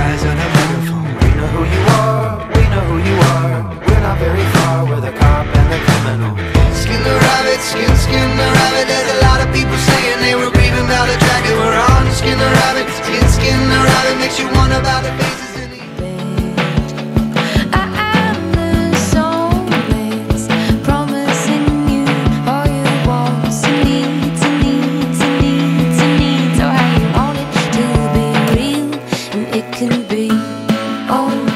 eyes and a megaphone. We know who you are, we know who you are. We're not very far, we're the cop and the criminal. Skin the rabbit, skin the rabbit. There's a lot of people saying they were grieving about the dragon. We're on to skin the rabbit, skin the rabbit. Makes you wonder about the faces in the can be. Oh,